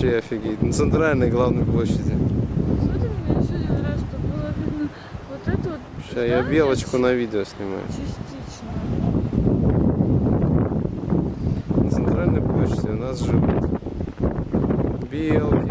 Вообще офигеть. На центральной главной площади. Смотри, меня еще один раз, что было видно вот это вот. Сейчас я белочку на видео снимаю. Частично. На центральной площади у нас живут белки.